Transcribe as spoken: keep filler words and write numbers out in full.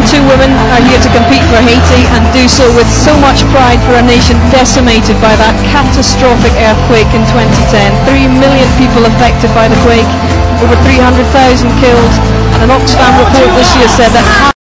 two women are here to compete for Haiti and do so with so much pride for a nation decimated by that catastrophic earthquake in twenty ten. Three million people affected by the quake, over three hundred thousand killed, and an Oxfam report this year said that